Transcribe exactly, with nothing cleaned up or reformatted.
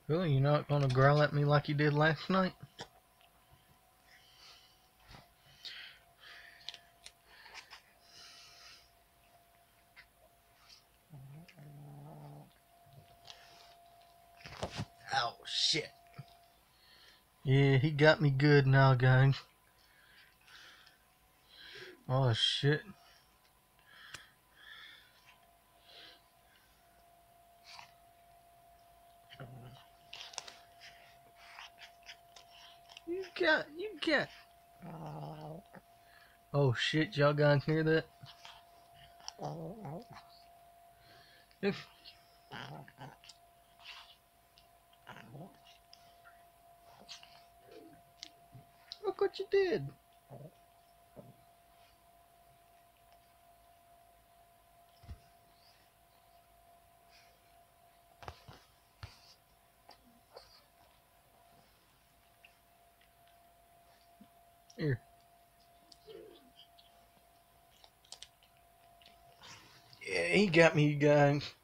Really, you're not gonna growl at me like you did last night? Oh, shit. Yeah, he got me good now, guys. Oh, shit. You got, you got. Oh, shit, y'all guys hear that? If, look what you did. Here. Yeah, he got me, guys.